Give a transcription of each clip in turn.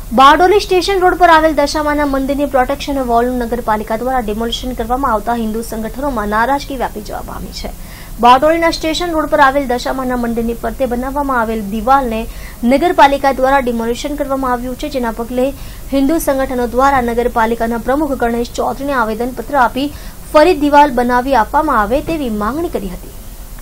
Bardoli station road પર આવેલ દશામાના મંદિરની પ્રોટેક્શન વોલનું નગરપાલિકા દ્વારા ડિમોલિશન કરવામાં આવતા હિન્દુ સંગઠનોમાં નારાજગી વ્યાપી જવા પામી છે। બારડોલીના સ્ટેશન રોડ પર આવેલ દશામાના મંદિરની ફરતે બનાવવામાં આવેલ દિવાલને નગરપાલિકા દ્વારા ડિમોલિશન કરવામાં આવ્યું છે, જેના પગલે હિન્દુ સંગઠનો દ્વારા નગરપાલિકાના પ્રમુખ ગણેશ ચૌધરીને આવેદનપત્ર આપી ફરી દિવાલ બનાવી આપવામાં આવે તેવી માંગણી કરી હતી।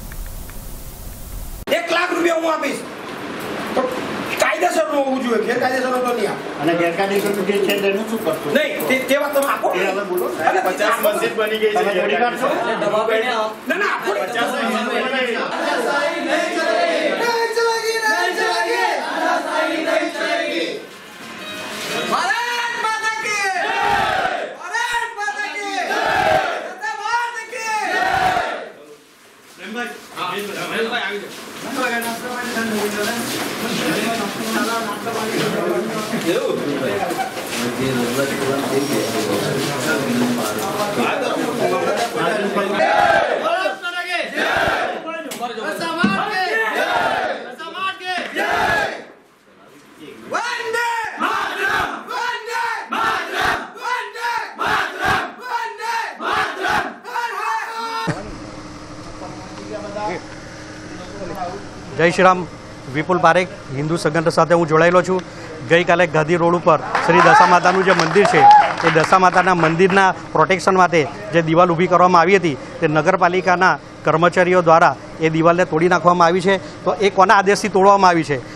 1 લાખ રૂપિયા હું આપીશ તો કાયદેસર હોવું જોઈએ, ગેરકાયદેસર તો નહીં આપો। અને ગેરકાયદેસર જે છે તેનું શું કરશો? નહીં તે વાત તમે આપો, એ હવે બોલો। 50 મસ્જિદ બની ગઈ છે, થોડી કાઢશો દબાવીને ના ના 50 મસ્જિદ બની ગઈ છે। जय श्री राम। विपुल पारेख हिंदू संगठन साथे हूँ जोड़ायेलो छूँ। गई काले गांधी रोड पर श्री दशामातानुं जे मंदिर है ए दशामाताना मंदिरना प्रोटेक्शन माटे जे दीवाल ऊभी करवामां आवी हती ते नगरपालिकाना कर्मचारीओ द्वारा ए दीवालने तोड़ी नाखवामां आवी छे। तो ए कोना आदेशथी तोड़वामां आवी छे?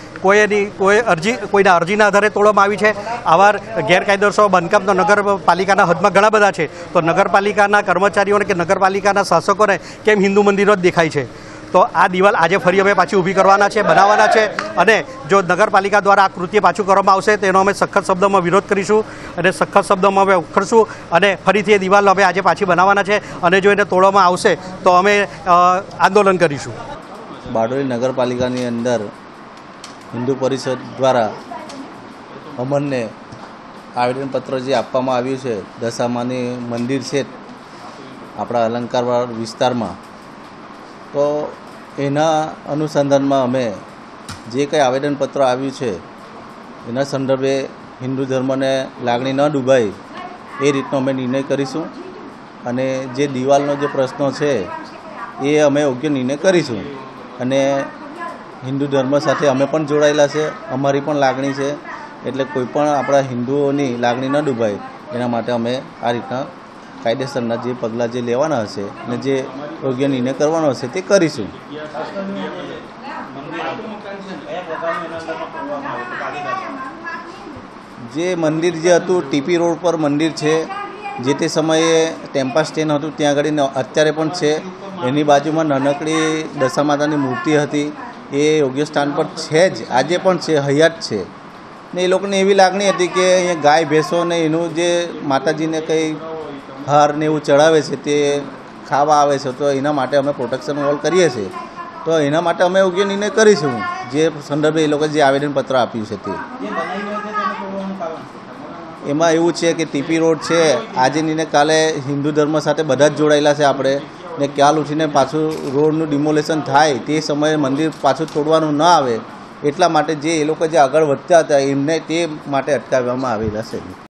कोईना अरजीना आधारे तोड़वामां आवी छे। आवा गैरकायदेसर बांधकाम तो नगरपालिकाना हदमां घणा बधा छे, तो नगरपालिकाना कर्मचारीओने के नगरपालिकाना शासकोने केम हिंदू मंदिरो ज देखाय छे? तो आ दीवाल आज फरी अमे पाछी ऊभी करवाना छे, बनाववाना छे, अने जो नगरपालिका द्वारा आ कृत्य पाछुं करवामां आवशे तेनो अमे सख्त शब्दों में विरोध करीशुं अने सख्त शब्दों में अमे उखड़शुं अने फरीथी ए दीवाल अमे आज पाछी बनाववाना छे अने जो एने तोड़वामां आवशे तो अमे आंदोलन करीशुं। बारडोली नगरपालिकानी अंदर हिंदू परिषद द्वारा अमरने आवेदनपत्र जे आपवामां आव्युं छे दशामानी मंदिर छे आपणा अलंकारवाड़ विस्तारमां, तो एना अनुसंधान में अमे जे कई आवेदनपत्र आव्युं छे एना संदर्भे हिंदू धर्म ने लागणी न डूबाय ए रीतनो अमे निर्णय करीशुं अने जे दीवालनो जे प्रश्न छे ए अमे योग्य निर्णय करीशुं। अने हिंदू धर्म साथे अमे पण जोड़ायेला छे, अमारी पण लागणी छे, एटले कोईपण आपणा हिंदुओनी लागणी न डूबाय एना माटे अमे आ रीतना कायदेसरना जे पगलां जे लेवाना हशे ने जे योग्य निर्णय करवानो हशे ते करीशुं। जे मंदिर जे हतुं टीपी रोड पर मंदिर छे, जे ते समये टेम्पा स्टेन हतुं त्यां आगळ अत्यारे पण छे, एनी बाजुमां नानकड़ी दशामातानी मूर्ति हती ए योग्य स्थान पर छे ज, आजे पण छे, हयात छे ने ए लोकोने एवी लागणी हती के अहींया गाय भैंसो ने एनुं जे माताजीने कई हार ने एवं चढ़ावे छे ते खावा आवे छे, तो एना माटे अमे प्रोटेक्शन वॉल करीए छे, तो एना माटे अमे योग्य निर्णय करीशुं जे संदर्भे ए लोकोए जे आवेदनपत्र आप्युं छे ते। एमां एवुं छे के टीपी रोड छे, आजे ने काले हिंदू धर्म साथे बधा ज जोड़ायेला छे आपणे, ने काल उठीने पाछुं रोडनुं डिमोलेशन थाय ते समये मंदिर पाछुं तोड़वानुं न आवे एटला माटे जे ए लोको जे आगळ વધતા હતા એમને તે માટે અટકાવવામાં આવેલા છે।